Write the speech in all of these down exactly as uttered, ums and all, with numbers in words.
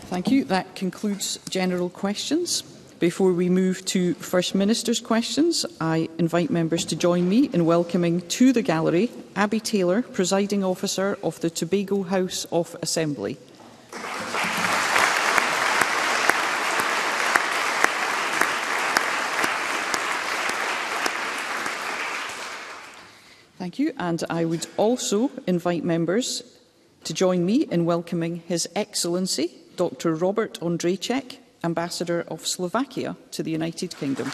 Thank you. That concludes general questions. Before we move to First Minister's questions, I invite members to join me in welcoming to the gallery Abby Taylor, Presiding Officer of the Tobago House of Assembly. Thank you. And I would also invite members to join me in welcoming His Excellency Doctor Robert Ondřejček, Ambassador of Slovakia to the United Kingdom.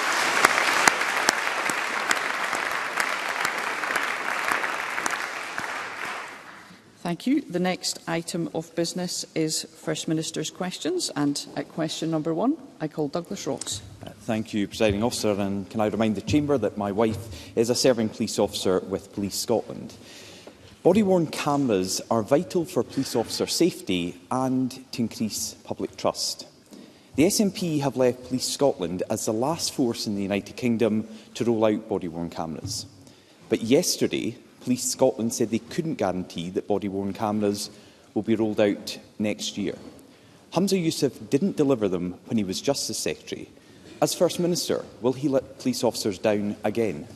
Thank you. The next item of business is First Minister's questions, and at question number one, I call Douglas Ross. Uh, thank you, Presiding Officer, and can I remind the Chamber that my wife is a serving police officer with Police Scotland. Body-worn cameras are vital for police officer safety and to increase public trust. The S N P have left Police Scotland as the last force in the United Kingdom to roll out body-worn cameras. But yesterday, Police Scotland said they couldn't guarantee that body-worn cameras will be rolled out next year. Humza Yousaf didn't deliver them when he was Justice Secretary. As First Minister, will he let police officers down again?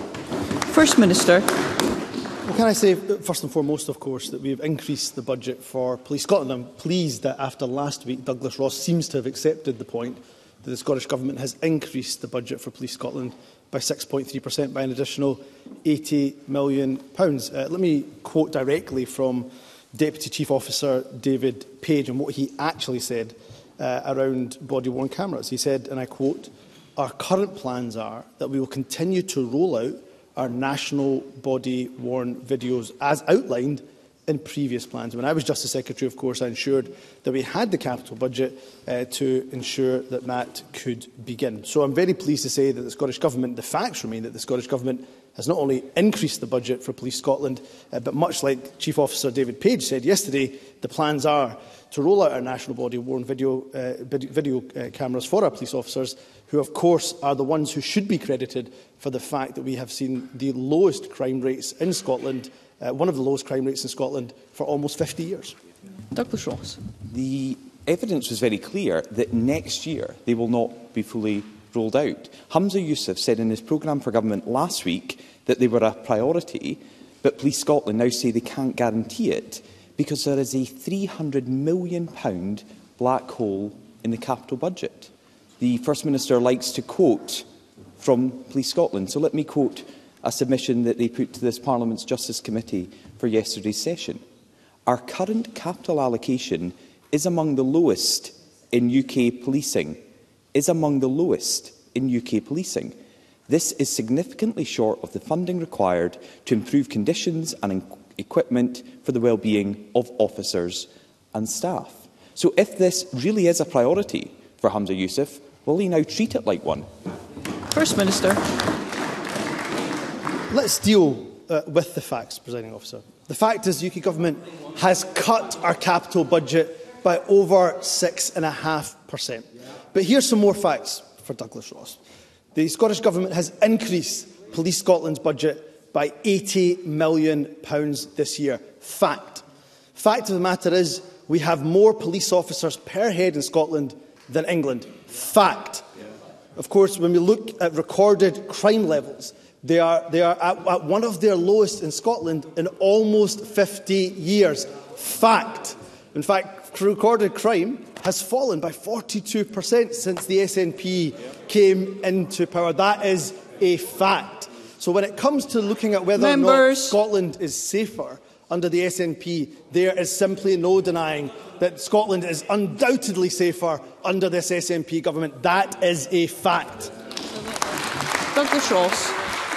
First Minister. Well, can I say, first and foremost, of course, that we have increased the budget for Police Scotland. I'm pleased that after last week, Douglas Ross seems to have accepted the point that the Scottish Government has increased the budget for Police Scotland by six point three percent by an additional eighty million pounds. Uh, let me quote directly from Deputy Chief Officer David Page and what he actually said uh, around body-worn cameras. He said, and I quote, "Our current plans are that we will continue to roll out our national body-worn videos as outlined in previous plans." When I was Justice Secretary, of course, I ensured that we had the capital budget uh, to ensure that that could begin. So I'm very pleased to say that the Scottish Government, the facts remain that the Scottish Government has not only increased the budget for Police Scotland, uh, but much like Chief Officer David Page said yesterday, the plans are to roll out our national body-worn video, uh, video uh, cameras for our police officers, who of course are the ones who should be credited for the fact that we have seen the lowest crime rates in Scotland, uh, one of the lowest crime rates in Scotland for almost fifty years. Douglas Ross. The evidence was very clear that next year they will not be fully rolled out. Humza Yousaf said in his programme for government last week that they were a priority, but Police Scotland now say they can't guarantee it because there is a three hundred million pounds black hole in the capital budget. The First Minister likes to quote from Police Scotland, so let me quote a submission that they put to this Parliament's Justice Committee for yesterday's session. "Our current capital allocation is among the lowest in U K policing, is among the lowest in U K policing. This is significantly short of the funding required to improve conditions and equipment for the well-being of officers and staff." So if this really is a priority for Humza Yousaf, will he now treat it like one? First Minister. Let's deal uh, with the facts, Presiding Officer. The fact is the U K Government has cut our capital budget by over six point five percent. But here's some more facts for Douglas Ross. The Scottish Government has increased Police Scotland's budget by eighty million pounds this year. Fact. Fact of the matter is we have more police officers per head in Scotland than England. Fact. Of course, when we look at recorded crime levels, they are, they are at, at one of their lowest in Scotland in almost fifty years. Fact. In fact, recorded crime has fallen by forty-two percent since the S N P came into power. That is a fact. So when it comes to looking at whether Members. or not Scotland is safer under the S N P, there is simply no denying that Scotland is undoubtedly safer under this S N P government. That is a fact. Douglas Ross.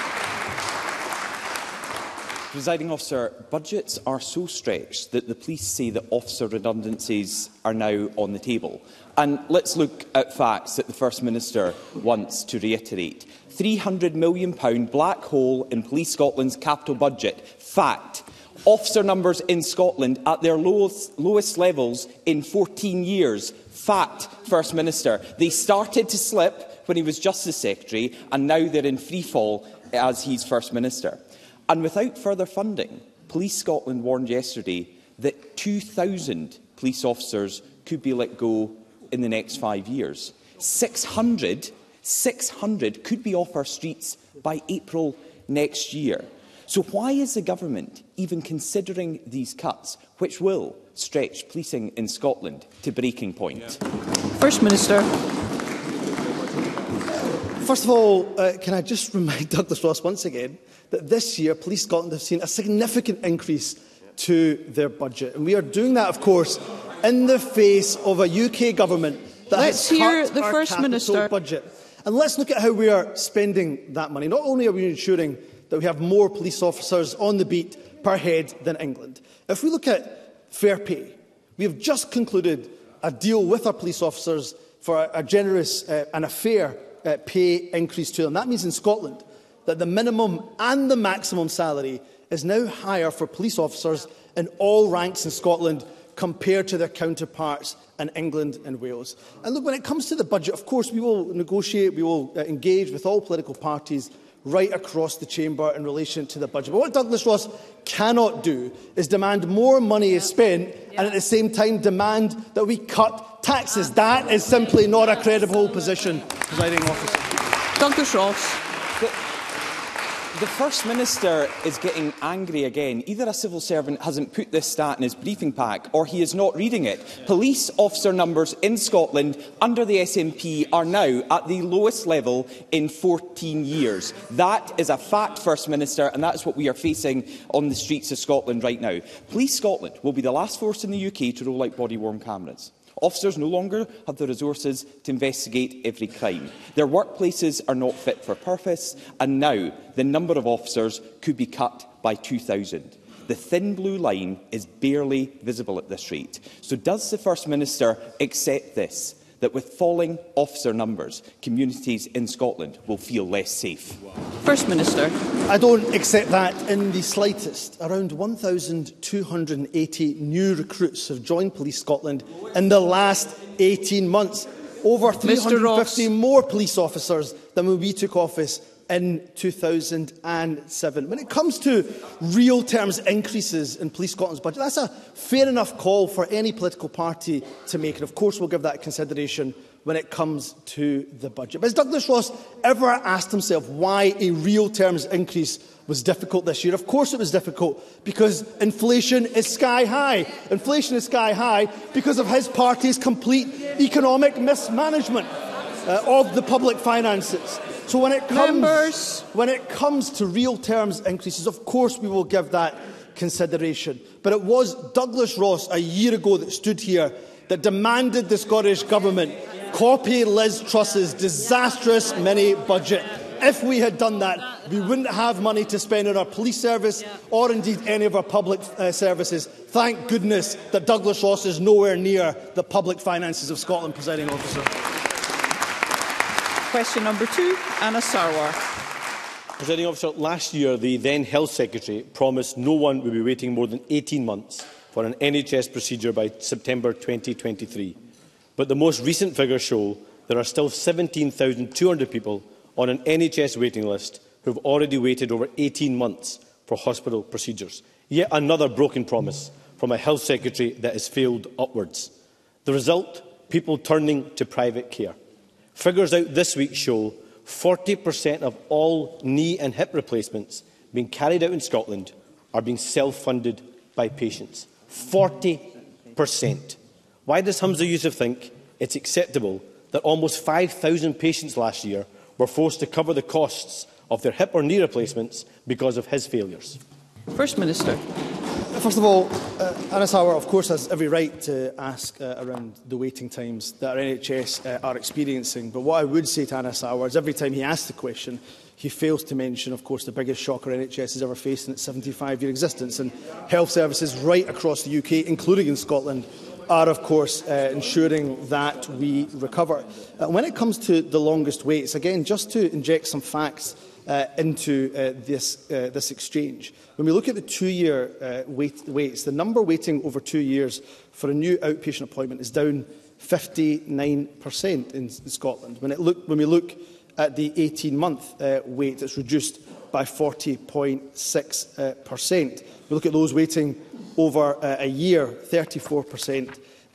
Presiding Officer, budgets are so stretched that the police say that officer redundancies are now on the table. And let's look at facts that the First Minister wants to reiterate. three hundred million pounds black hole in Police Scotland's capital budget. Fact. Officer numbers in Scotland at their lowest, lowest levels in fourteen years. Fact, First Minister. They started to slip when he was Justice Secretary, and now they're in free fall as he's First Minister. And without further funding, Police Scotland warned yesterday that two thousand police officers could be let go in the next five years. six hundred, six hundred could be off our streets by April next year. So why is the government even considering these cuts, which will stretch policing in Scotland to breaking point? Yeah. First Minister. First of all, uh, can I just remind Douglas Ross once again that this year Police Scotland have seen a significant increase to their budget. And we are doing that, of course, in the face of a U K government that Let's has hear cut the our First capital Minister. budget. And let's look at how we are spending that money. Not only are we ensuring that we have more police officers on the beat per head than England. If we look at fair pay, we have just concluded a deal with our police officers for a, a generous uh, and a fair uh, pay increase to them. That means in Scotland that the minimum and the maximum salary is now higher for police officers in all ranks in Scotland compared to their counterparts in England and Wales. And look, when it comes to the budget, of course, we will negotiate, we will uh, engage with all political parties right across the chamber in relation to the budget. But what Douglas Ross cannot do is demand more money is spent yeah. and at the same time demand that we cut taxes. That is simply not a credible position, presiding officer. Douglas Ross. The, the First Minister is getting angry again. Either a civil servant hasn't put this stat in his briefing pack or he is not reading it. Yeah. Police officer numbers in Scotland under the S N P are now at the lowest level in fourteen years. That is a fact, First Minister, and that is what we are facing on the streets of Scotland right now. Police Scotland will be the last force in the U K to roll out body-worn cameras. Officers no longer have the resources to investigate every crime. Their workplaces are not fit for purpose, and now the number of officers could be cut by two thousand. The thin blue line is barely visible at this rate. So does the First Minister accept this, that with falling officer numbers, communities in Scotland will feel less safe? First Minister. I don't accept that in the slightest. Around one thousand two hundred eighty new recruits have joined Police Scotland in the last eighteen months. Over three hundred fifty more police officers than when we took office in two thousand seven. When it comes to real terms increases in Police Scotland's budget, that's a fair enough call for any political party to make. And of course we'll give that consideration when it comes to the budget. But has Douglas Ross ever asked himself why a real terms increase was difficult this year? Of course it was difficult, because inflation is sky high. Inflation is sky high because of his party's complete economic mismanagement uh, of the public finances. So when it comes, Members. when it comes to real terms increases, of course we will give that consideration. But it was Douglas Ross a year ago that stood here that demanded the Scottish Government copy Liz Truss's disastrous mini-budget. If we had done that, we wouldn't have money to spend on our police service or indeed any of our public uh, services. Thank goodness that Douglas Ross is nowhere near the public finances of Scotland, presiding officer. Question number two, Anna Sarwar. Presiding officer, last year the then Health Secretary promised no one would be waiting more than eighteen months for an N H S procedure by September twenty twenty-three. But the most recent figures show there are still seventeen thousand two hundred people on an N H S waiting list who have already waited over eighteen months for hospital procedures. Yet another broken promise from a Health Secretary that has failed upwards. The result? People turning to private care. Figures out this week show forty percent of all knee and hip replacements being carried out in Scotland are being self-funded by patients. forty percent. Why does Humza Yousaf think it's acceptable that almost five thousand patients last year were forced to cover the costs of their hip or knee replacements because of his failures? First Minister. First of all, uh, Anna Sarwar, of course, has every right to ask uh, around the waiting times that our N H S uh, are experiencing. But what I would say to Anna Sarwar is every time he asks the question, he fails to mention, of course, the biggest shock our N H S has ever faced in its seventy-five year existence. And health services right across the U K, including in Scotland, are, of course, uh, ensuring that we recover. Uh, when it comes to the longest waits, again, just to inject some facts uh, into uh, this, uh, this exchange, when we look at the two-year uh, wait, waits, the number waiting over two years for a new outpatient appointment is down fifty-nine percent in, in Scotland. When, it look, when we look at the eighteen month uh, wait, it's reduced by forty point six percent. Uh, we look at those waiting over uh, a year, thirty-four percent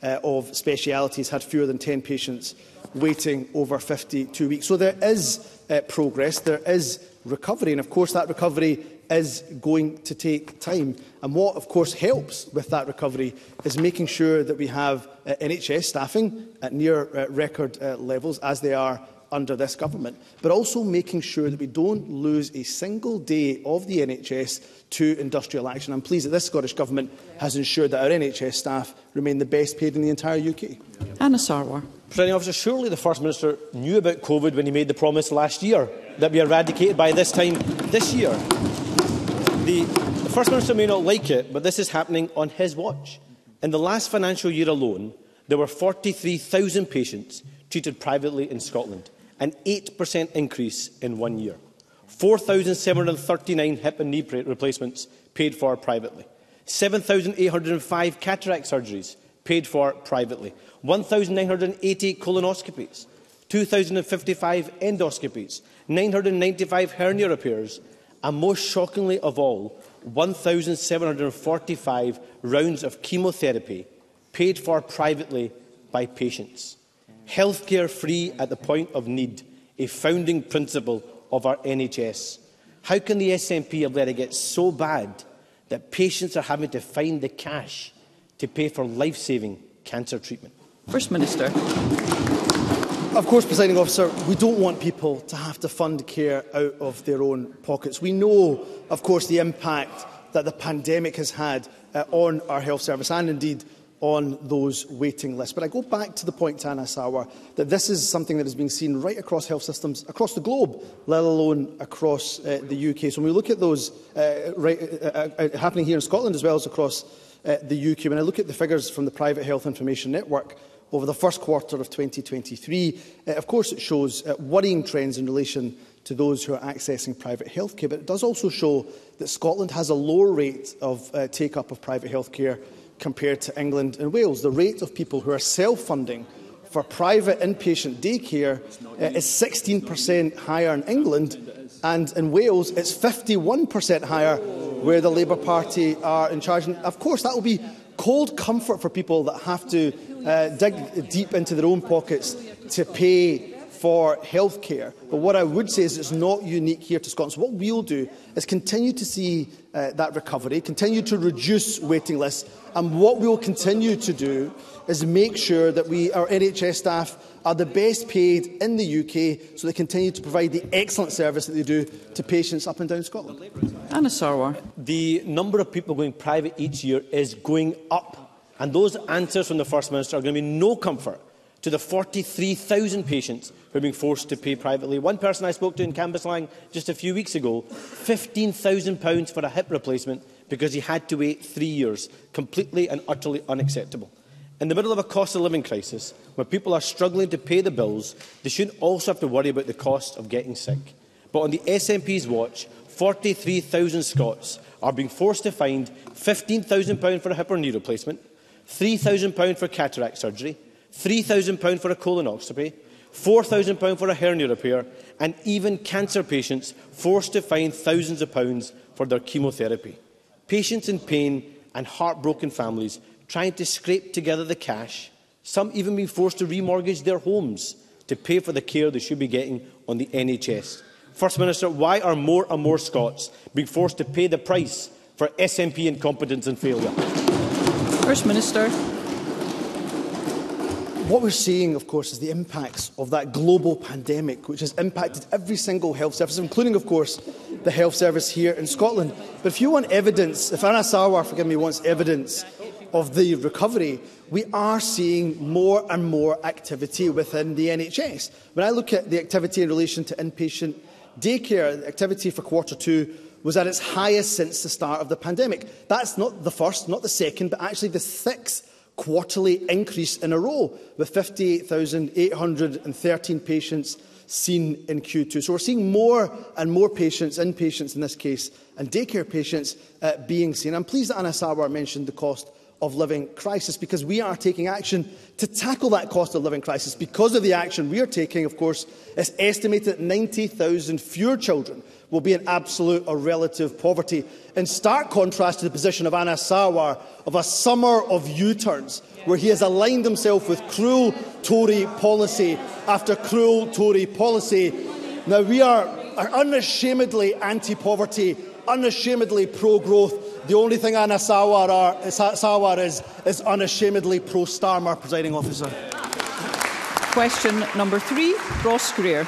uh, of specialities had fewer than ten patients waiting over fifty-two weeks. So there is uh, progress, there is recovery, and of course that recovery is going to take time. And what, of course, helps with that recovery is making sure that we have uh, N H S staffing at near uh, record uh, levels, as they are under this government, but also making sure that we don't lose a single day of the N H S to industrial action. I'm pleased that this Scottish Government has ensured that our N H S staff remain the best paid in the entire U K. Anna Sarwar. Presiding Officer, surely the First Minister knew about COVID when he made the promise last year that we eradicated by this time this year. The, the First Minister may not like it, but this is happening on his watch. In the last financial year alone, there were forty-three thousand patients treated privately in Scotland, an eight percent increase in one year. four thousand seven hundred thirty-nine hip and knee replacements paid for privately. seven thousand eight hundred five cataract surgeries paid for privately. one thousand nine hundred eighty colonoscopies. two thousand fifty-five endoscopies. nine hundred ninety-five hernia repairs. And most shockingly of all, one thousand seven hundred forty-five rounds of chemotherapy paid for privately by patients. Healthcare free at the point of need, a founding principle of our N H S. How can the S N P have let it get so bad that patients are having to find the cash to pay for life-saving cancer treatment? First Minister. Of course, Presiding Officer, we don't want people to have to fund care out of their own pockets. We know, of course, the impact that the pandemic has had uh, on our health service and indeed on those waiting lists. But I go back to the point to Anna Sarwar that this is something that is being seen right across health systems across the globe, let alone across uh, the U K. So when we look at those uh, right, uh, uh, happening here in Scotland as well as across uh, the U K, when I look at the figures from the Private Health Information Network over the first quarter of twenty twenty-three, uh, of course it shows uh, worrying trends in relation to those who are accessing private health care, but it does also show that Scotland has a lower rate of uh, take-up of private health care compared to England and Wales. The rate of people who are self-funding for private inpatient daycare uh, is sixteen percent higher in England, and in Wales it's fifty-one percent higher, where the Labour Party are in charge. And of course that will be cold comfort for people that have to uh, dig deep into their own pockets to pay for health care. But what I would say is it's not unique here to Scotland. So what we'll do is continue to see uh, that recovery, continue to reduce waiting lists, and what we will continue to do is make sure that we, our N H S staff are the best paid in the U K, so they continue to provide the excellent service that they do to patients up and down Scotland. Anna Sarwar. The number of people going private each year is going up, and those answers from the First Minister are going to be no comfort to the forty-three thousand patients who are being forced to pay privately. One person I spoke to in Cambuslang just a few weeks ago, fifteen thousand pounds for a hip replacement because he had to wait three years. Completely and utterly unacceptable. In the middle of a cost of living crisis, where people are struggling to pay the bills, they shouldn't also have to worry about the cost of getting sick. But on the S N P's watch, forty-three thousand Scots are being forced to find fifteen thousand pounds for a hip or knee replacement, three thousand pounds for cataract surgery, three thousand pounds for a colonoscopy, four thousand pounds for a hernia repair, and even cancer patients forced to find thousands of pounds for their chemotherapy. Patients in pain and heartbroken families trying to scrape together the cash, some even being forced to remortgage their homes to pay for the care they should be getting on the N H S. First Minister, why are more and more Scots being forced to pay the price for S N P incompetence and failure? First Minister. What we're seeing, of course, is the impacts of that global pandemic, which has impacted every single health service, including, of course, the health service here in Scotland. But if you want evidence, if Anna Sarwar, forgive me, wants evidence of the recovery, we are seeing more and more activity within the N H S. When I look at the activity in relation to inpatient daycare, the activity for quarter two was at its highest since the start of the pandemic. That's not the first, not the second, but actually the sixth quarterly increase in a row, with fifty-eight thousand eight hundred thirteen patients seen in Q two. So we're seeing more and more patients, inpatients in this case, and daycare patients uh, being seen. I'm pleased that Anna Sarwar mentioned the cost of living crisis, because we are taking action to tackle that cost of living crisis. Because of the action we are taking, of course, it's estimated that ninety thousand fewer children will be in absolute or relative poverty, in stark contrast to the position of Anas Sarwar of a summer of U-turns, where he has aligned himself with cruel Tory policy after cruel Tory policy. Now, we are, are unashamedly anti-poverty, unashamedly pro-growth. The only thing Anas Sarwar, are, Sarwar is, is unashamedly pro-Starmer, presiding officer. Question number three, Ross Greer.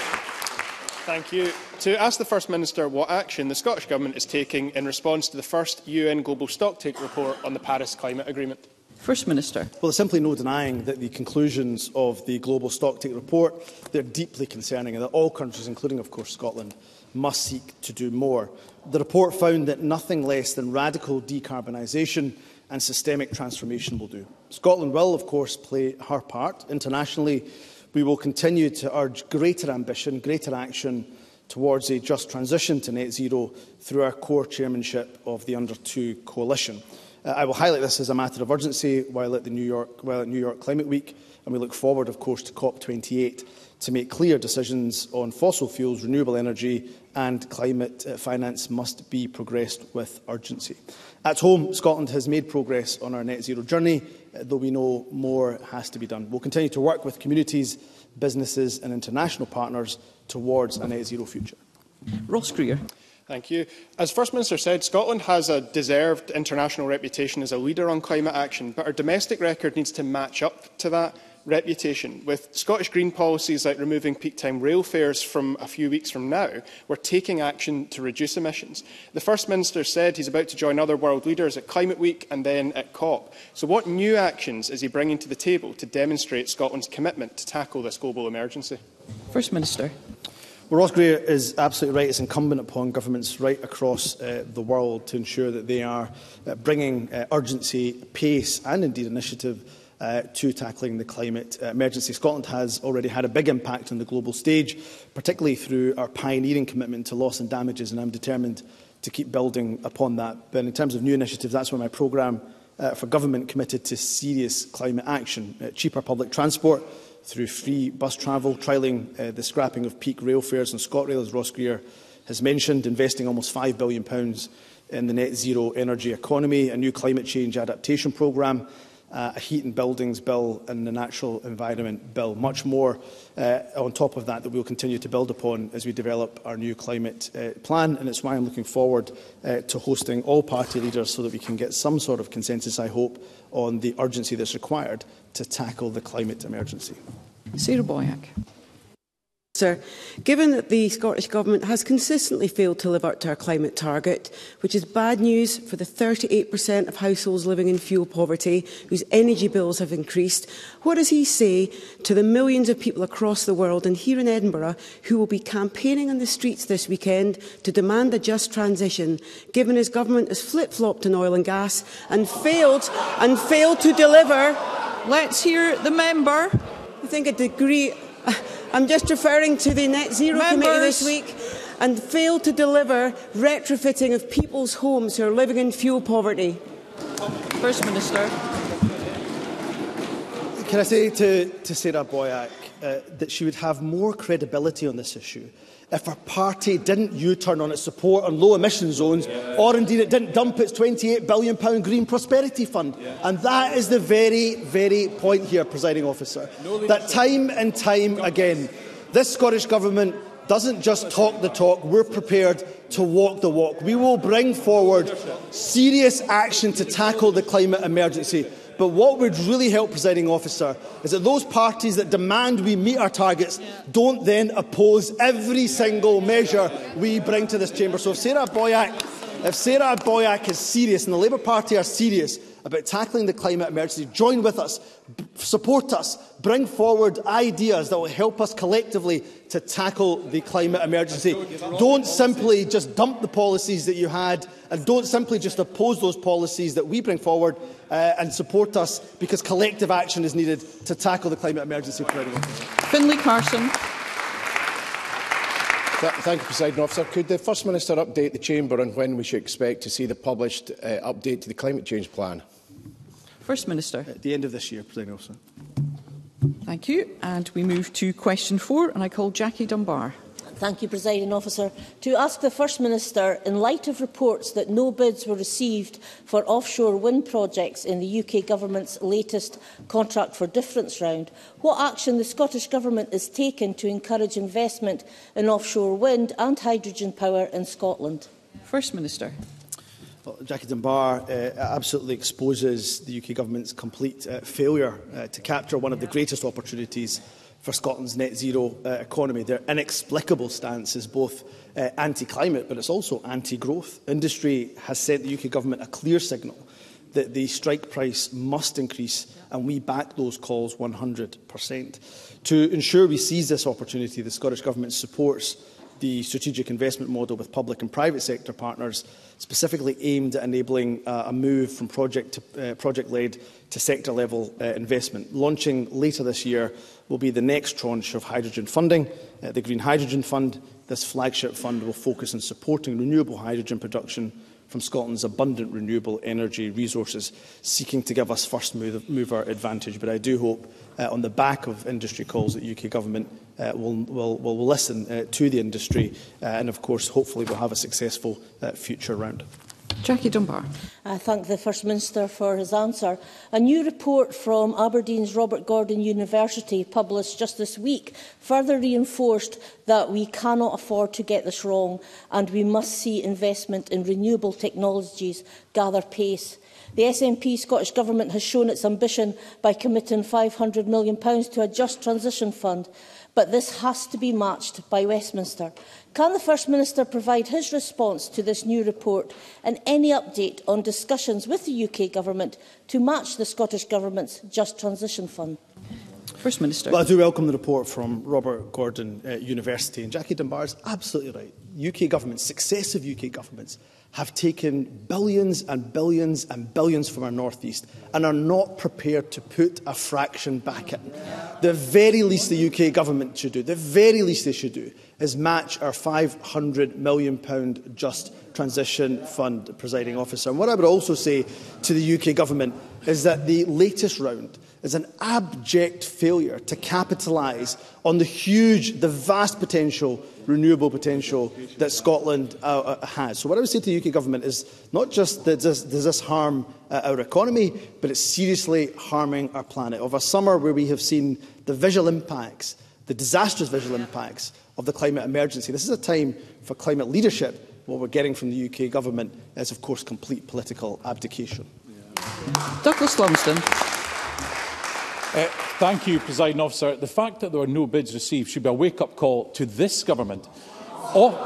Thank you. To ask the First Minister what action the Scottish Government is taking in response to the first U N Global Stocktake report on the Paris Climate Agreement. First Minister. Well, there's simply no denying that the conclusions of the Global Stocktake report, they're deeply concerning, and that all countries, including, of course, Scotland, must seek to do more. The report found that nothing less than radical decarbonisation and systemic transformation will do. Scotland will, of course, play her part. Internationally, we will continue to urge greater ambition, greater action towards a just transition to net zero through our core chairmanship of the Under two coalition. Uh, I will highlight this as a matter of urgency while at the New York, while at New York Climate Week, and we look forward, of course, to COP twenty-eight to make clear decisions on fossil fuels, renewable energy and climate uh, finance must be progressed with urgency. At home, Scotland has made progress on our net zero journey, uh, though we know more has to be done. We'll continue to work with communities, businesses and international partners towards a net zero future. Ross Greer. Thank you. As First Minister said, Scotland has a deserved international reputation as a leader on climate action, but our domestic record needs to match up to that reputation. With Scottish Green policies like removing peak time rail fares from a few weeks from now, we're taking action to reduce emissions. The First Minister said he's about to join other world leaders at Climate Week and then at COP. So what new actions is he bringing to the table to demonstrate Scotland's commitment to tackle this global emergency? First Minister. Well, Ross Greer is absolutely right. It's incumbent upon governments right across uh, the world to ensure that they are uh, bringing uh, urgency, pace and indeed initiative uh, to tackling the climate uh, emergency. Scotland has already had a big impact on the global stage, particularly through our pioneering commitment to loss and damages, and I'm determined to keep building upon that. But in terms of new initiatives, that's where my programme uh, for government committed to serious climate action, uh, cheaper public transport, through free bus travel, trialling uh, the scrapping of peak rail fares on ScotRail, as Ross Greer has mentioned, investing almost five billion pounds in the net zero energy economy, a new climate change adaptation programme, uh, a heat and buildings bill and the natural environment bill. Much more uh, on top of that that we will continue to build upon as we develop our new climate uh, plan, and it's why I'm looking forward uh, to hosting all party leaders so that we can get some sort of consensus, I hope, on the urgency that's required to tackle the climate emergency. Sarah Boyack. Sir, given that the Scottish Government has consistently failed to live up to our climate target, which is bad news for the thirty-eight percent of households living in fuel poverty whose energy bills have increased, what does he say to the millions of people across the world and here in Edinburgh who will be campaigning on the streets this weekend to demand a just transition, given his government has flip-flopped on oil and gas and failed, and failed to deliver? Let's hear the member. I think a degree... I'm just referring to the Net Zero Members. Committee this week, and failed to deliver retrofitting of people's homes who are living in fuel poverty. First Minister. Can I say to, to Sarah Boyack uh, that she would have more credibility on this issue if her party didn't U-turn on its support on low-emission zones, yeah. or indeed it didn't dump its twenty-eight billion pounds Green Prosperity Fund. Yeah. And that is the very, very point here, presiding officer, no that time and time again, this Scottish Government doesn't just talk the talk, we're prepared to walk the walk. We will bring forward serious action to tackle the climate emergency. But what would really help, presiding officer, is that those parties that demand we meet our targets don't then oppose every single measure we bring to this chamber. So if Sarah Boyack, if Sarah Boyack is serious and the Labour Party are serious about tackling the climate emergency, join with us, support us, bring forward ideas that will help us collectively to tackle the climate emergency. Don't simply just dump the policies that you had, and don't simply just oppose those policies that we bring forward, uh, and support us, because collective action is needed to tackle the climate emergency. Finlay Carson. Th Thank you, Presiding Officer. Could the First Minister update the Chamber on when we should expect to see the published uh, update to the climate change plan? First Minister. At the end of this year, Presiding Officer. Thank you. And we move to question four, and I call Jackie Dunbar. Thank you, Presiding Officer. To ask the First Minister, in light of reports that no bids were received for offshore wind projects in the U K Government's latest Contract for Difference round, what action the Scottish Government is taking to encourage investment in offshore wind and hydrogen power in Scotland? First Minister. Well, Jackie Dunbar uh, absolutely exposes the U K Government's complete uh, failure uh, to capture one of the greatest opportunities for Scotland's net zero uh, economy. Their inexplicable stance is both uh, anti-climate, but it's also anti-growth. Industry has sent the U K Government a clear signal that the strike price must increase, and we back those calls one hundred percent. To ensure we seize this opportunity, the Scottish Government supports the strategic investment model with public and private sector partners, specifically aimed at enabling uh, a move from project to, uh, project-led to sector-level uh, investment. Launching later this year will be the next tranche of hydrogen funding, uh, the Green Hydrogen Fund. This flagship fund will focus on supporting renewable hydrogen production from Scotland's abundant renewable energy resources, seeking to give us first mover advantage. But I do hope, uh, on the back of industry calls, that the U K Government uh, will, will, will listen uh, to the industry uh, and, of course, hopefully we'll have a successful uh, future round. Jackie Dunbar. I thank the First Minister for his answer. A new report from Aberdeen's Robert Gordon University, published just this week, further reinforced that we cannot afford to get this wrong and we must see investment in renewable technologies gather pace. The S N P Scottish Government has shown its ambition by committing five hundred million pounds to a Just Transition Fund, but this has to be matched by Westminster. Can the First Minister provide his response to this new report and any update on discussions with the U K Government to match the Scottish Government's Just Transition Fund? First Minister. Well, I do welcome the report from Robert Gordon uh, University, and Jackie Dunbar is absolutely right. U K governments, successive U K governments, have taken billions and billions and billions from our North East and are not prepared to put a fraction back in. The very least the U K Government should do, the very least they should do, is match our five hundred million pounds Just Transition Fund, Presiding Officer. And what I would also say to the U K Government is that the latest round is an abject failure to capitalise on the huge, the vast potential, renewable potential that Scotland uh, has. So what I would say to the U K Government is not just that does, does this harm uh, our economy, but it's seriously harming our planet. Of a summer where we have seen the visual impacts, the disastrous visual impacts of the climate emergency, this is a time for climate leadership. What we're getting from the U K Government is, of course, complete political abdication. Yeah. Douglas Lumsden. Uh, thank you, Presiding Officer. The fact that there were no bids received should be a wake-up call to this government. O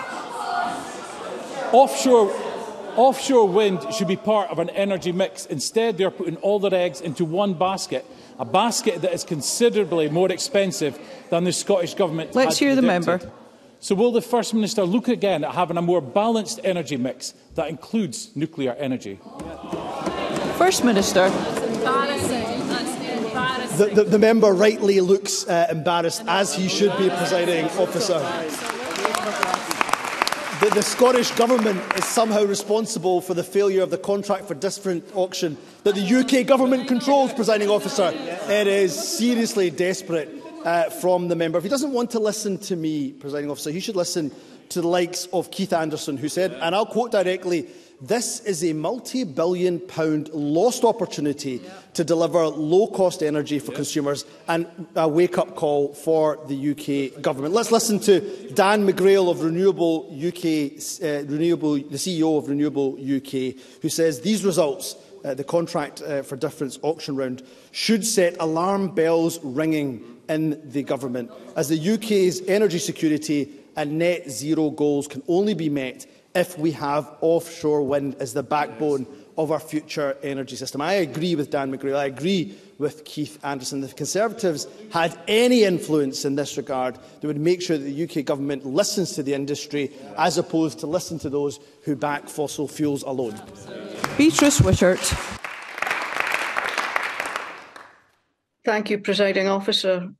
offshore, offshore wind should be part of an energy mix. Instead, they are putting all their eggs into one basket, a basket that is considerably more expensive than the Scottish Government Let's hear predicted. the member. So will the First Minister look again at having a more balanced energy mix that includes nuclear energy? First Minister. The, the, the member rightly looks uh, embarrassed, as he should be, Presiding Officer. The, the Scottish Government is somehow responsible for the failure of the Contract for Difference auction that the U K Government controls, Presiding Officer. It is seriously desperate uh, from the member. If he doesn't want to listen to me, Presiding Officer, he should listen to the likes of Keith Anderson, who said, and I'll quote directly, "This is a multi-billion pound lost opportunity yeah. to deliver low-cost energy for yeah. consumers, and a wake-up call for the U K Government." Let's listen to Dan McGrail of Renewable U K, uh, Renewable, the C E O of Renewable U K, who says these results, uh, the Contract uh, for Difference auction round, should set alarm bells ringing in the Government, as the U K's energy security and net zero goals can only be met if we have offshore wind as the backbone of our future energy system. I agree with Dan McGrail, I agree with Keith Anderson. If the Conservatives had any influence in this regard, they would make sure that the U K Government listens to the industry as opposed to listen to those who back fossil fuels alone. Beatrice Wishart. Thank you, Presiding Officer.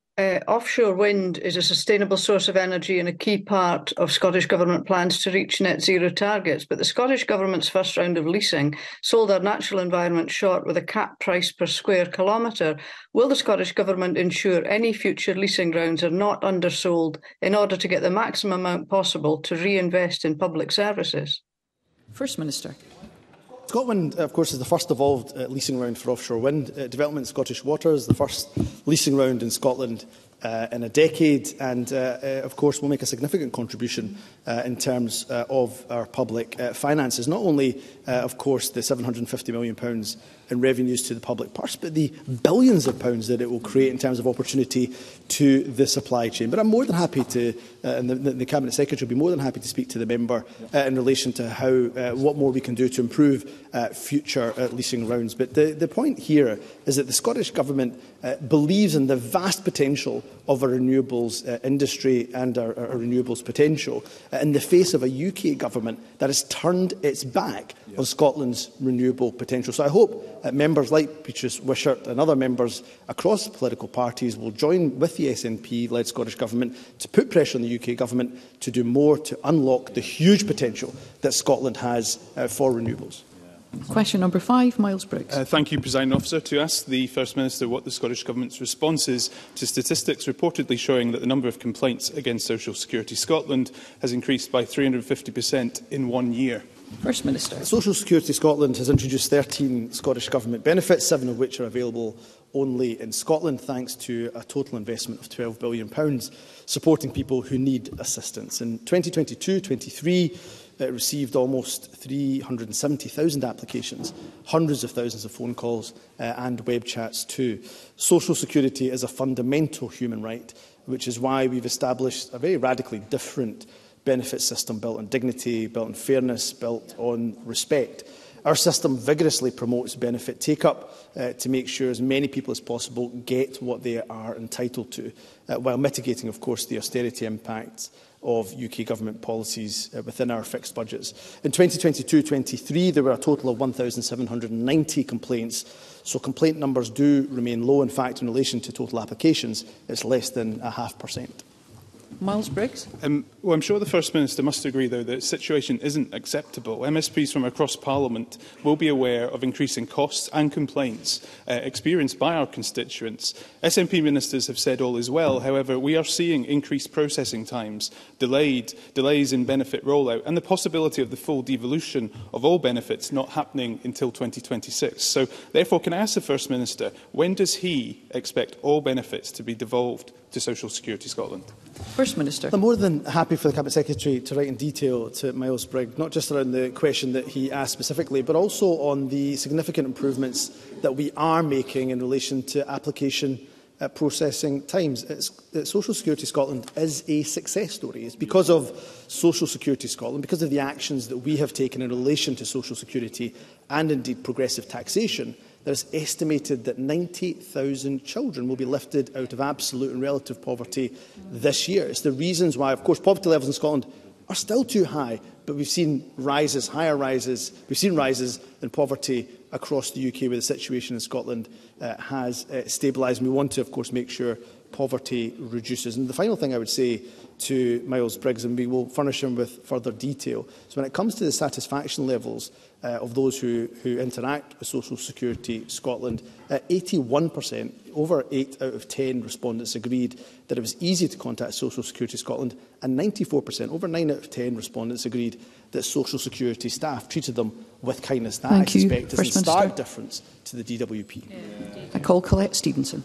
Uh, offshore wind is a sustainable source of energy and a key part of Scottish Government plans to reach net zero targets. But the Scottish Government's first round of leasing sold our natural environment short with a cap price per square kilometre. Will the Scottish Government ensure any future leasing rounds are not undersold in order to get the maximum amount possible to reinvest in public services? First Minister. Scotland, of course, is the first evolved uh, leasing round for offshore wind. Uh, development in Scottish waters, the first leasing round in Scotland uh, in a decade, and, uh, uh, of course, will make a significant contribution uh, in terms uh, of our public uh, finances. Not only, uh, of course, the seven hundred and fifty million pounds in revenues to the public purse, but the billions of pounds that it will create in terms of opportunity to the supply chain. But I'm more than happy to, uh, and the, the Cabinet Secretary will be more than happy to speak to the member uh, in relation to how, uh, what more we can do to improve uh, future uh, leasing rounds. But the, the point here is that the Scottish Government uh, believes in the vast potential of our renewables uh, industry and our, our renewables potential uh, in the face of a U K Government that has turned its back yeah. on Scotland's renewable potential. So I hope Uh, members like Beatrice Wishart and other members across political parties will join with the S N P-led Scottish Government to put pressure on the U K Government to do more to unlock the huge potential that Scotland has uh, for renewables. Question number five, Miles Briggs. Uh, thank you, Presiding Officer. To ask the First Minister what the Scottish Government's response is to statistics reportedly showing that the number of complaints against Social Security Scotland has increased by three hundred and fifty percent in one year. First Minister. Social Security Scotland has introduced thirteen Scottish Government benefits, seven of which are available only in Scotland, thanks to a total investment of twelve billion pounds, supporting people who need assistance. In twenty twenty-two twenty-three, it received almost three hundred and seventy thousand applications, hundreds of thousands of phone calls uh, and web chats too. Social security is a fundamental human right, which is why we've established a very radically different benefit system built on dignity, built on fairness, built on respect. Our system vigorously promotes benefit take-up uh, to make sure as many people as possible get what they are entitled to, uh, while mitigating, of course, the austerity impacts of U K Government policies uh, within our fixed budgets. In twenty twenty-two twenty-three, there were a total of one thousand seven hundred and ninety complaints, so complaint numbers do remain low. In fact, in relation to total applications, it's less than a half percent. Miles Briggs. Um, well, I'm sure the First Minister must agree, though, that the situation isn't acceptable. M S Ps from across Parliament will be aware of increasing costs and complaints uh, experienced by our constituents. S N P ministers have said all is well. However, we are seeing increased processing times, delayed, delays in benefit rollout, and the possibility of the full devolution of all benefits not happening until twenty twenty-six. So, therefore, can I ask the First Minister, when does he expect all benefits to be devolved to Social Security Scotland? First Minister. I'm more than happy for the Cabinet Secretary to write in detail to Miles Briggs, not just around the question that he asked specifically, but also on the significant improvements that we are making in relation to application uh, processing times. It's, uh, Social Security Scotland is a success story. It's because of Social Security Scotland, because of the actions that we have taken in relation to social security and indeed progressive taxation, that it's estimated that ninety thousand children will be lifted out of absolute and relative poverty this year. It's the reasons why, of course, poverty levels in Scotland are still too high, but we've seen rises, higher rises, we've seen rises in poverty across the U K, where the situation in Scotland uh, has uh, stabilised. And we want to, of course, make sure poverty reduces. And the final thing I would say to Miles Briggs, and we will furnish him with further detail, so when it comes to the satisfaction levels uh, of those who, who interact with Social Security Scotland, uh, eighty-one percent, over eight out of ten respondents agreed that it was easy to contact Social Security Scotland, and ninety-four percent, over nine out of ten respondents agreed that Social Security staff treated them with kindness. That, Thank I suspect, you, is First a stark Minister. difference to the D W P. Yeah. I call Colette Stevenson.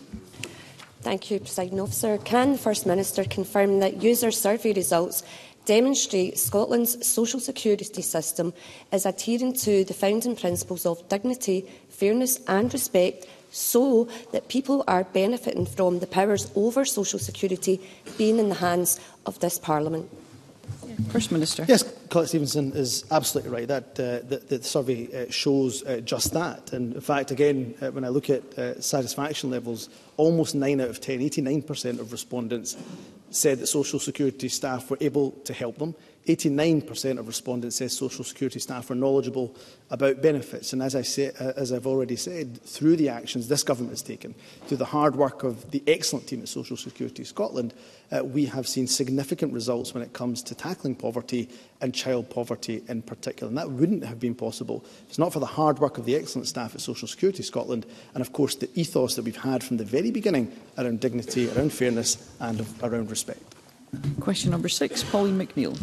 Thank you, Presiding Officer. Can the First Minister confirm that user survey results demonstrate Scotland's social security system is adhering to the founding principles of dignity, fairness and respect, so that people are benefiting from the powers over social security being in the hands of this Parliament? First Minister. Yes, Colette Stevenson is absolutely right. That uh, the, the survey uh, shows uh, just that. And in fact, again, uh, when I look at uh, satisfaction levels, almost nine out of ten, eighty-nine percent of respondents said that social security staff were able to help them, eighty-nine percent of respondents said social security staff are knowledgeable about benefits. And as, I say, as I've already said, through the actions this government has taken, through the hard work of the excellent team at Social Security Scotland, uh, we have seen significant results when it comes to tackling poverty and child poverty in particular. And that wouldn't have been possible if it's not for the hard work of the excellent staff at Social Security Scotland and, of course, the ethos that we've had from the very beginning around dignity, around fairness and around respect. Question number six, Pauline McNeill.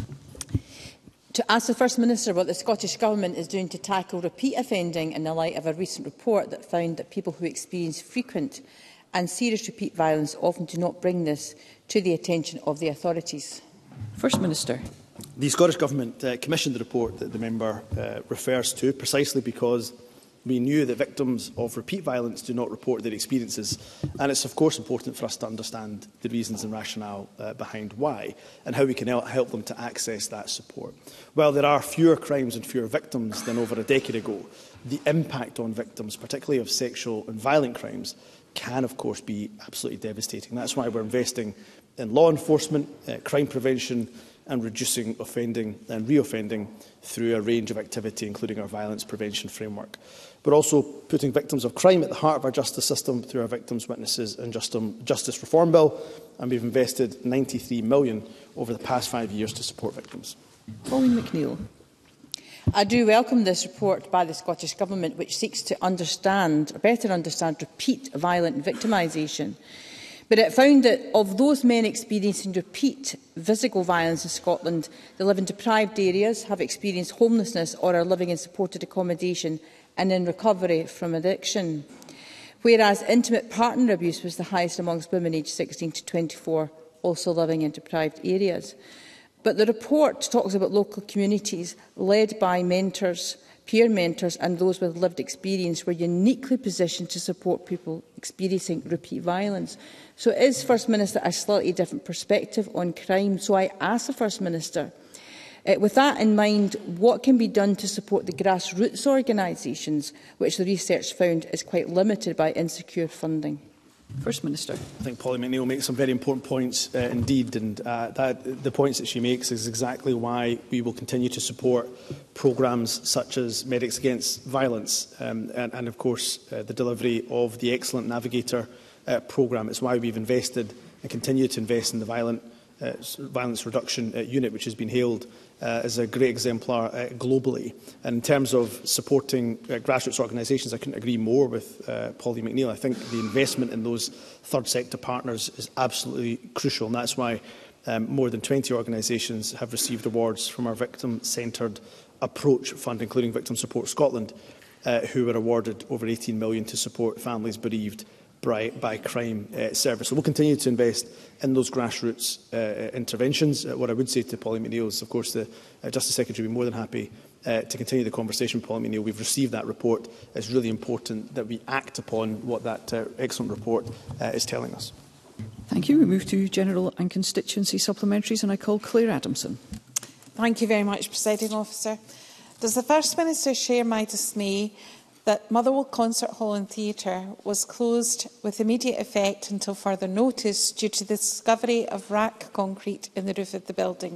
To ask the First Minister what the Scottish Government is doing to tackle repeat offending in the light of a recent report that found that people who experience frequent and serious repeat violence often do not bring this to the attention of the authorities. First Minister. The Scottish Government uh, commissioned the report that the member uh, refers to precisely because we knew that victims of repeat violence do not report their experiences, and it's of course important for us to understand the reasons and rationale uh, behind why, and how we can help them to access that support. While there are fewer crimes and fewer victims than over a decade ago, the impact on victims, particularly of sexual and violent crimes, can of course be absolutely devastating. That's why we're investing in law enforcement, uh, crime prevention, and reducing offending and reoffending through a range of activity, including our violence prevention framework. We're also putting victims of crime at the heart of our justice system through our Victims, Witnesses and Justice Reform Bill, and we've invested ninety-three million pounds over the past five years to support victims. Pauline McNeill. I do welcome this report by the Scottish Government, which seeks to understand, or better understand, repeat violent victimisation. But it found that of those men experiencing repeat physical violence in Scotland, they live in deprived areas, have experienced homelessness or are living in supported accommodation and in recovery from addiction. Whereas intimate partner abuse was the highest amongst women aged sixteen to twenty-four, also living in deprived areas. But the report talks about local communities led by mentors, peer mentors and those with lived experience were uniquely positioned to support people experiencing repeat violence. So it is, First Minister, a slightly different perspective on crime. So I ask the First Minister, uh, with that in mind, what can be done to support the grassroots organisations, which the research found is quite limited by insecure funding? First Minister. I think Pauline McNeill makes some very important points uh, indeed, and uh, that, the points that she makes is exactly why we will continue to support programmes such as Medics Against Violence um, and, and, of course, uh, the delivery of the Excellent Navigator uh, programme. It's why we've invested and continue to invest in the Violent, uh, Violence Reduction uh, Unit, which has been hailed Uh, as a great exemplar uh, globally. And in terms of supporting uh, grassroots organisations, I couldn't agree more with uh, Pauline McNeill. I think the investment in those third sector partners is absolutely crucial, and that's why um, more than twenty organisations have received awards from our victim-centred approach fund, including Victim Support Scotland, uh, who were awarded over eighteen million pounds to support families bereaved by, by crime uh, service. So we'll continue to invest in those grassroots uh, interventions. Uh, what I would say to Pauline McNeill is, of course, the uh, Justice Secretary will be more than happy uh, to continue the conversation with Pauline McNeill. We've received that report. It's really important that we act upon what that uh, excellent report uh, is telling us. Thank you. We move to general and constituency supplementaries, and I call Claire Adamson. Thank you very much, Presiding Officer. Does the First Minister share my dismay that Motherwell Concert Hall and Theatre was closed with immediate effect until further notice due to the discovery of rack concrete in the roof of the building?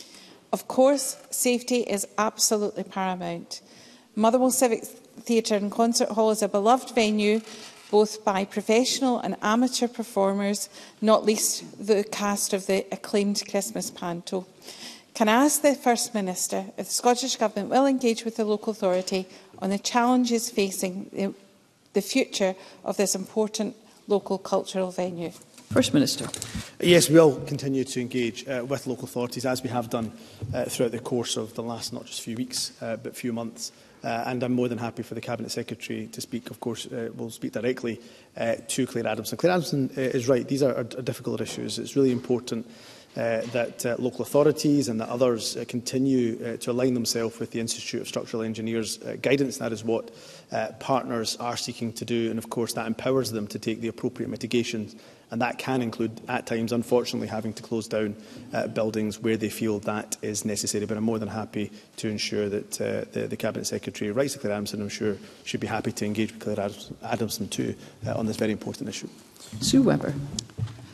Of course, safety is absolutely paramount. Motherwell Civic Theatre and Concert Hall is a beloved venue both by professional and amateur performers, not least the cast of the acclaimed Christmas panto. Can I ask the First Minister if the Scottish Government will engage with the local authority on the challenges facing the, the future of this important local cultural venue? First Minister. Yes, we will continue to engage uh, with local authorities, as we have done uh, throughout the course of the last not just few weeks, uh, but few months. Uh, and I'm more than happy for the Cabinet Secretary to speak. Of course, uh, we'll speak directly uh, to Claire Adamson. Claire Adamson uh, is right. These are, are difficult issues. It's really important Uh, that uh, local authorities and that others uh, continue uh, to align themselves with the Institute of Structural Engineers uh, guidance. That is what uh, partners are seeking to do, and of course that empowers them to take the appropriate mitigations, and that can include at times, unfortunately, having to close down uh, buildings where they feel that is necessary. But I'm more than happy to ensure that uh, the, the Cabinet Secretary writes to Claire Adamson. I'm sure she'd be happy to engage with Claire Adamson too uh, on this very important issue. Sue Webber.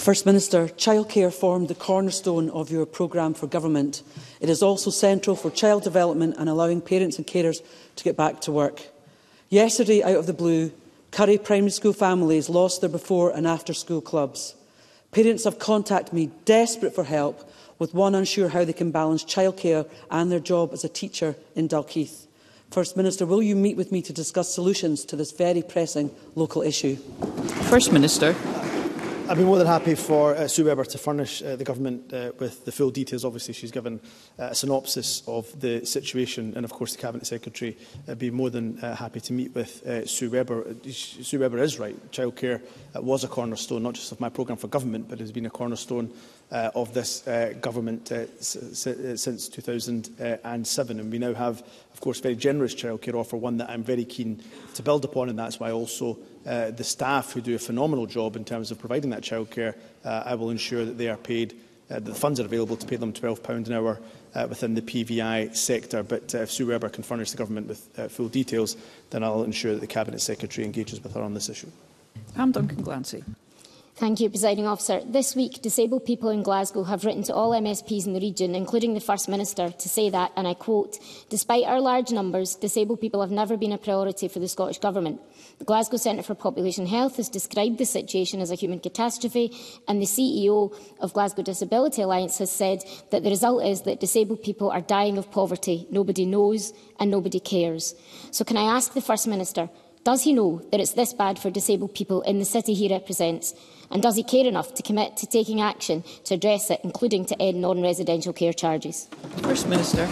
First Minister, childcare formed the cornerstone of your programme for government. It is also central for child development and allowing parents and carers to get back to work. Yesterday, out of the blue, Curry primary school families lost their before and after school clubs. Parents have contacted me desperate for help, with one unsure how they can balance childcare and their job as a teacher in Dalkeith. First Minister, will you meet with me to discuss solutions to this very pressing local issue? First Minister. I'd be more than happy for uh, Sue Webber to furnish uh, the Government uh, with the full details. Obviously, she's given uh, a synopsis of the situation, and of course the Cabinet Secretary would uh, be more than uh, happy to meet with uh, Sue Webber. Uh, Sue Webber is right. Childcare uh, was a cornerstone, not just of my programme for government, but has been a cornerstone uh, of this uh, government uh, since two thousand seven. And we now have, of course, a very generous childcare offer, one that I'm very keen to build upon, and that's why also Uh, the staff who do a phenomenal job in terms of providing that childcare, uh, I will ensure that they are paid, uh, that the funds are available to pay them twelve pounds an hour uh, within the P V I sector. But uh, if Sue Webber can furnish the Government with uh, full details, then I'll ensure that the Cabinet Secretary engages with her on this issue. Pam Duncan-Glancy. Thank you, Presiding Officer. This week, disabled people in Glasgow have written to all M S Ps in the region, including the First Minister, to say that, and I quote, "Despite our large numbers, disabled people have never been a priority for the Scottish Government. The Glasgow Centre for Population Health has described the situation as a human catastrophe, and the C E O of Glasgow Disability Alliance has said that the result is that disabled people are dying of poverty. Nobody knows and nobody cares." So can I ask the First Minister, does he know that it's this bad for disabled people in the city he represents? And does he care enough to commit to taking action to address it, including to end non-residential care charges? First Minister.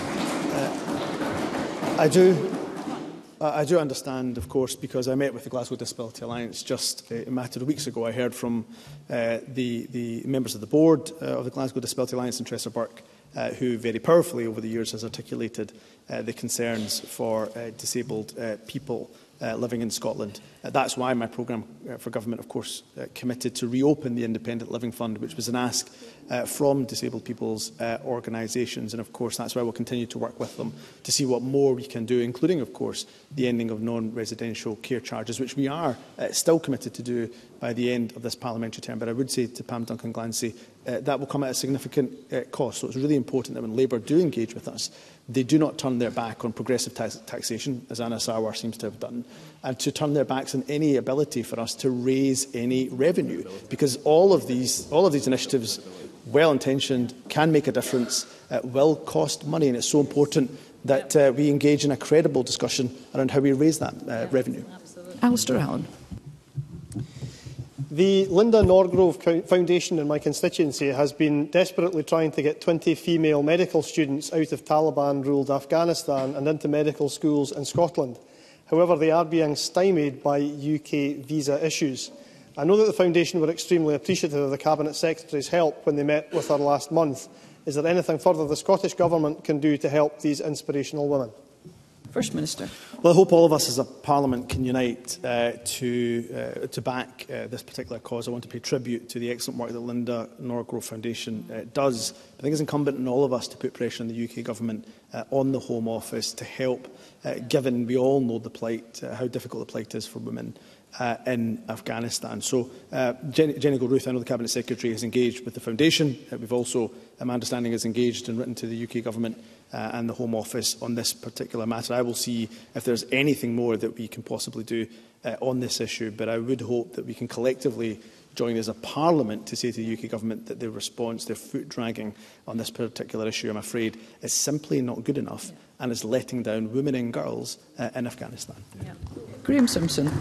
Uh, I do. I do understand, of course, because I met with the Glasgow Disability Alliance just uh, a matter of weeks ago. I heard from uh, the, the members of the board uh, of the Glasgow Disability Alliance in Tresor Burke, uh, who very powerfully over the years has articulated uh, the concerns for uh, disabled uh, people uh, living in Scotland. Uh, that's why my programme uh, for government, of course, uh, committed to reopen the Independent Living Fund, which was an ask uh, from disabled people's uh, organisations. And, of course, that's why we'll continue to work with them to see what more we can do, including, of course, the ending of non-residential care charges, which we are uh, still committed to do by the end of this parliamentary term. But I would say to Pam Duncan-Glancy, uh, that will come at a significant uh, cost. So it's really important that when Labour do engage with us, they do not turn their back on progressive tax taxation, as Anna Sawar seems to have done, and to turn their backs on any ability for us to raise any revenue, because all of these, all of these initiatives, well-intentioned, can make a difference, uh, will cost money, and it's so important that uh, we engage in a credible discussion around how we raise that uh, revenue. Alistair Allen. The Linda Norgrove Foundation in my constituency has been desperately trying to get twenty female medical students out of Taliban-ruled Afghanistan and into medical schools in Scotland. However, they are being stymied by U K visa issues. I know that the Foundation were extremely appreciative of the Cabinet Secretary's help when they met with her last month. Is there anything further the Scottish Government can do to help these inspirational women? First Minister. Well, I hope all of us as a Parliament can unite uh, to, uh, to back uh, this particular cause. I want to pay tribute to the excellent work that Linda Norgrove Foundation uh, does. I think it's incumbent on all of us to put pressure on the U K Government, uh, on the Home Office, to help, uh, given we all know the plight, uh, how difficult the plight is for women uh, in Afghanistan. So, uh, Jenny, Jenny Gilruth, I know the Cabinet Secretary, has engaged with the Foundation. Uh, we've also, uh, my understanding, is engaged and written to the U K Government Uh, and the Home Office on this particular matter. I will see if there's anything more that we can possibly do uh, on this issue, but I would hope that we can collectively join as a Parliament to say to the U K Government that their response, their foot dragging on this particular issue, I'm afraid, is simply not good enough, yeah, and is letting down women and girls uh, in Afghanistan. Yeah. Graham Simpson.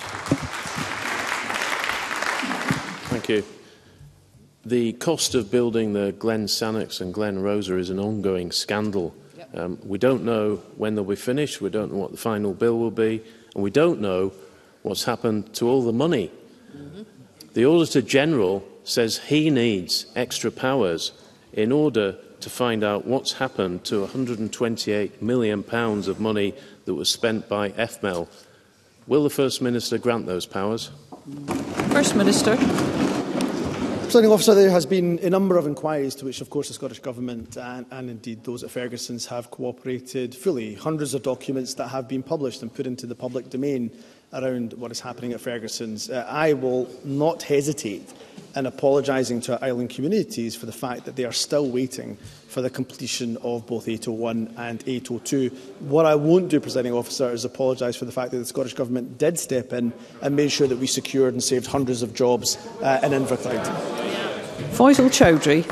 Thank you. The cost of building the Glen Sannox and Glen Rosa is an ongoing scandal. Yep. Um, we don't know when they'll be finished, we don't know what the final bill will be, and we don't know what's happened to all the money. Mm-hmm. The Auditor General says he needs extra powers in order to find out what's happened to one hundred and twenty-eight million pounds of money that was spent by F M E L. Will the First Minister grant those powers? First Minister. Presiding Officer, there has been a number of inquiries to which, of course, the Scottish Government and, and indeed those at Ferguson's have cooperated fully. Hundreds of documents that have been published and put into the public domain around what is happening at Ferguson's. Uh, I will not hesitate and apologising to our island communities for the fact that they are still waiting for the completion of both eight oh one and eight oh two. What I won't do, Presiding Officer, is apologise for the fact that the Scottish Government did step in and made sure that we secured and saved hundreds of jobs uh, in Inverclyde. Faisal Chowdhury.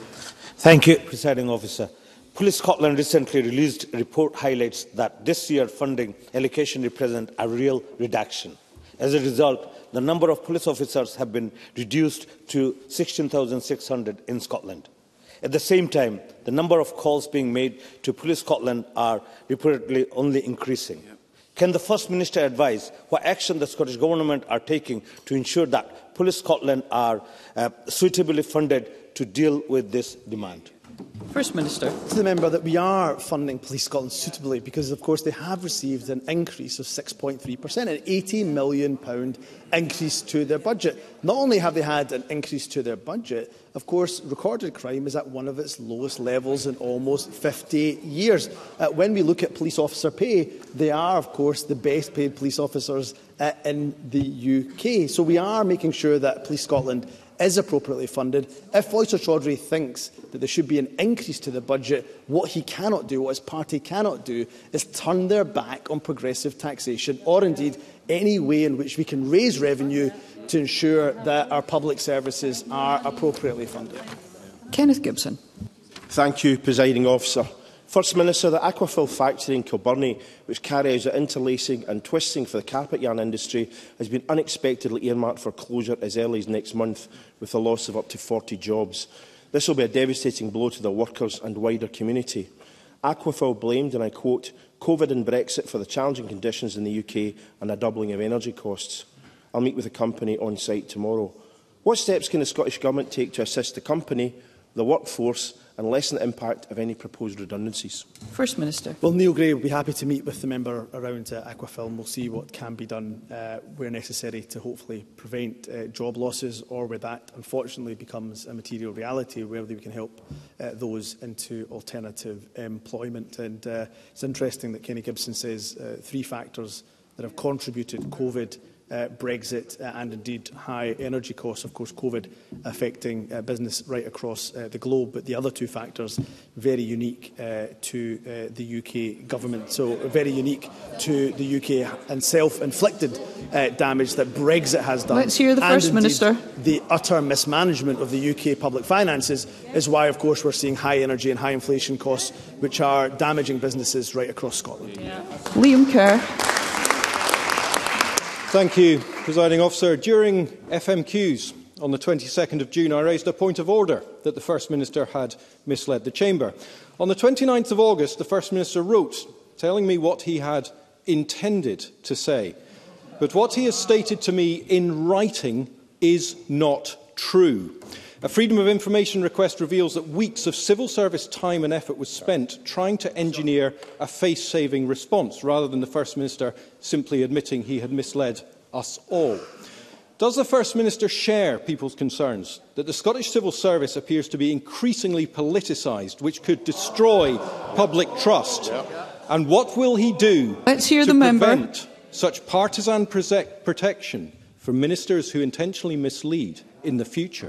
Thank you, Presiding Officer. Police Scotland recently released a report highlights that this year's funding allocation represents a real reduction. As a result, the number of police officers have been reduced to sixteen thousand six hundred in Scotland. At the same time, the number of calls being made to Police Scotland are reportedly only increasing. Yeah. Can the First Minister advise what action the Scottish Government are taking to ensure that Police Scotland are uh, suitably funded to deal with this demand? First Minister. To the member that we are funding Police Scotland suitably because, of course, they have received an increase of six point three percent, an eighty million pounds increase to their budget. Not only have they had an increase to their budget, of course, recorded crime is at one of its lowest levels in almost fifty years. Uh, when we look at police officer pay, they are, of course, the best paid police officers uh, in the U K. So we are making sure that Police Scotland is appropriately funded. If Faisal Chowdhury thinks that there should be an increase to the budget, what he cannot do, what his party cannot do, is turn their back on progressive taxation or indeed any way in which we can raise revenue to ensure that our public services are appropriately funded. Kenneth Gibson. Thank you, Presiding Officer. First Minister, the Aquafil factory in Kilburnie, which carries out interlacing and twisting for the carpet yarn industry, has been unexpectedly earmarked for closure as early as next month, with the loss of up to forty jobs. This will be a devastating blow to the workers and wider community. Aquafil blamed, and I quote, COVID and Brexit for the challenging conditions in the U K and a doubling of energy costs. I'll meet with the company on site tomorrow. What steps can the Scottish Government take to assist the company, the workforce and lessen the impact of any proposed redundancies? First Minister. Well, Neil Gray will be happy to meet with the member around uh, Aquafil, and we'll see what can be done uh, where necessary to hopefully prevent uh, job losses, or where that unfortunately becomes a material reality, where we can help uh, those into alternative employment. And uh, it's interesting that Kenny Gibson says uh, three factors that have contributed: COVID, Uh, Brexit uh, and indeed high energy costs. Of course, COVID affecting uh, business right across uh, the globe, but the other two factors very unique uh, to uh, the U K government. So very unique to the U K and self-inflicted uh, damage that Brexit has done. Let's hear the and First Minister. The utter mismanagement of the U K public finances is why, of course, we're seeing high energy and high inflation costs, which are damaging businesses right across Scotland. Yeah. Liam Kerr. Thank you, Presiding Officer. During F M Qs on the twenty-second of June, I raised a point of order that the First Minister had misled the Chamber. On the twenty-ninth of August, the First Minister wrote, telling me what he had intended to say. But what he has stated to me in writing is not true. A Freedom of Information request reveals that weeks of civil service time and effort was spent trying to engineer a face-saving response, rather than the First Minister simply admitting he had misled us all. Does the First Minister share people's concerns that the Scottish civil service appears to be increasingly politicised, which could destroy public trust? And what will he do Let's hear to the member. prevent such partisan protection for ministers who intentionally mislead in the future?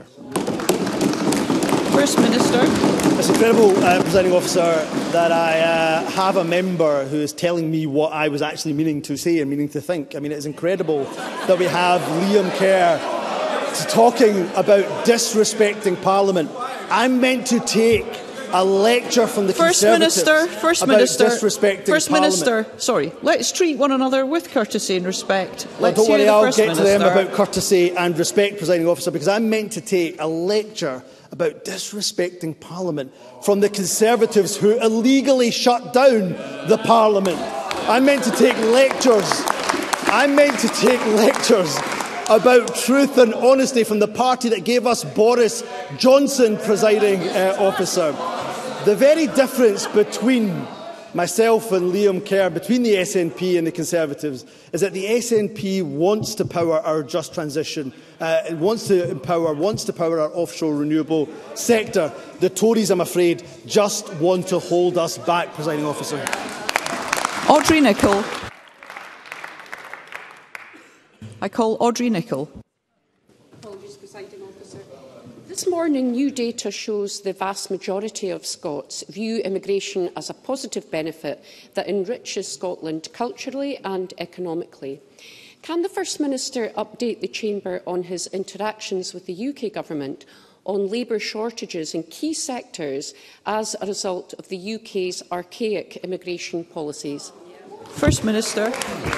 First Minister. It's incredible, uh, Presiding Officer, that I uh, have a member who is telling me what I was actually meaning to say and meaning to think. I mean, it's incredible that we have Liam Kerr talking about disrespecting Parliament. I'm meant to take a lecture from the First Conservatives Minister, First about Minister, disrespecting First Parliament. Minister, sorry, let's treat one another with courtesy and respect. Well, Let's don't hear worry, the I'll First get Minister. to them about courtesy and respect, Presiding Officer, because I'm meant to take a lecture about disrespecting Parliament from the Conservatives who illegally shut down the Parliament. I'm meant to take lectures. I'm meant to take lectures about truth and honesty from the party that gave us Boris Johnson, Presiding uh, Officer. The very difference between myself and Liam Kerr, between the S N P and the Conservatives, is that the S N P wants to power our just transition, uh, it wants to empower, wants to power our offshore renewable sector. The Tories, I'm afraid, just want to hold us back, Presiding Officer. Audrey Nicholl. I call Audrey Nicholl. Apologies, Presiding Officer. This morning, new data shows the vast majority of Scots view immigration as a positive benefit that enriches Scotland culturally and economically. Can the First Minister update the Chamber on his interactions with the U K Government on labour shortages in key sectors as a result of the U K's archaic immigration policies? First Minister.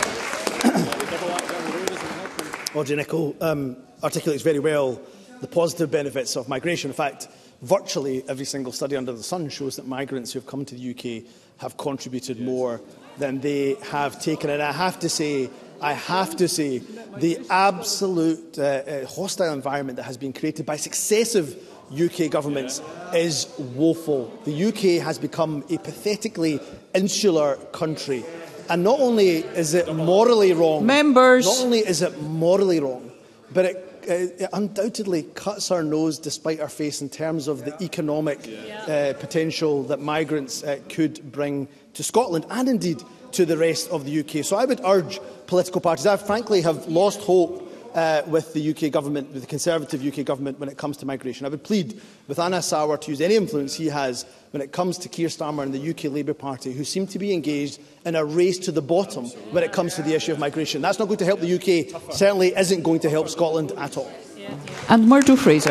Audrey Nicholl um, articulates very well the positive benefits of migration. In fact, virtually every single study under the sun shows that migrants who have come to the U K have contributed more than they have taken. And I have to say, I have to say, the absolute uh, uh, hostile environment that has been created by successive U K governments is woeful. The U K has become a pathetically insular country. And not only is it morally wrong, Members. not only is it morally wrong, but it It undoubtedly cuts our nose despite our face in terms of the economic uh, potential that migrants uh, could bring to Scotland and indeed to the rest of the U K. So I would urge political parties. I frankly have lost hope uh, with the U K government, with the Conservative U K government when it comes to migration. I would plead with Anna Sauer to use any influence he has when it comes to Keir Starmer and the U K Labour Party, who seem to be engaged in a race to the bottom when it comes to the issue of migration. That's not going to help the U K, certainly isn't going to help Scotland at all. And Murdo Fraser.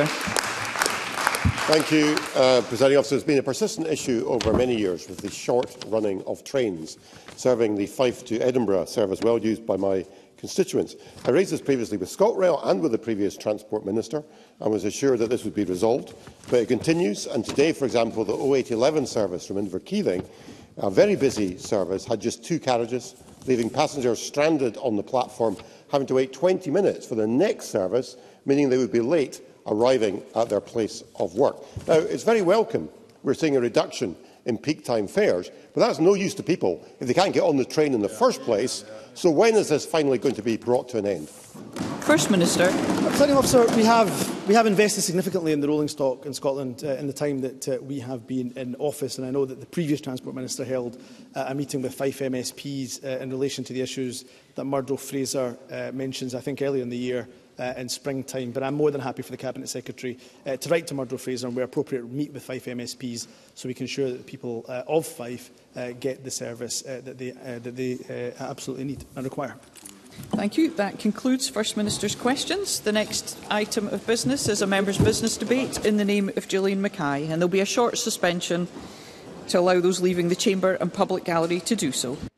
Thank you, uh, Presiding Officer. It's been a persistent issue over many years with the short running of trains serving the Fife to Edinburgh service, well used by my constituents. I raised this previously with ScotRail and with the previous Transport Minister and was assured that this would be resolved, but it continues. And today, for example, the oh eight eleven service from Inverkeithing, a very busy service, had just two carriages, leaving passengers stranded on the platform, having to wait twenty minutes for the next service, meaning they would be late arriving at their place of work. Now, it's very welcome we're seeing a reduction in peak time fares, but that's no use to people if they can't get on the train in the first place. So when is this finally going to be brought to an end? First Minister. Presiding Officer, we have, we have invested significantly in the rolling stock in Scotland uh, in the time that uh, we have been in office, and I know that the previous Transport Minister held uh, a meeting with Fife M S Ps uh, in relation to the issues that Murdo Fraser uh, mentions, I think, earlier in the year. Uh, in springtime, but I'm more than happy for the Cabinet Secretary uh, to write to Murdo Fraser and, where appropriate, meet with Fife M S Ps so we can ensure that the people uh, of Fife uh, get the service uh, that they, uh, that they uh, absolutely need and require. Thank you. That concludes First Minister's questions. The next item of business is a members' business debate in the name of Gillian Mackay, and there will be a short suspension to allow those leaving the chamber and public gallery to do so.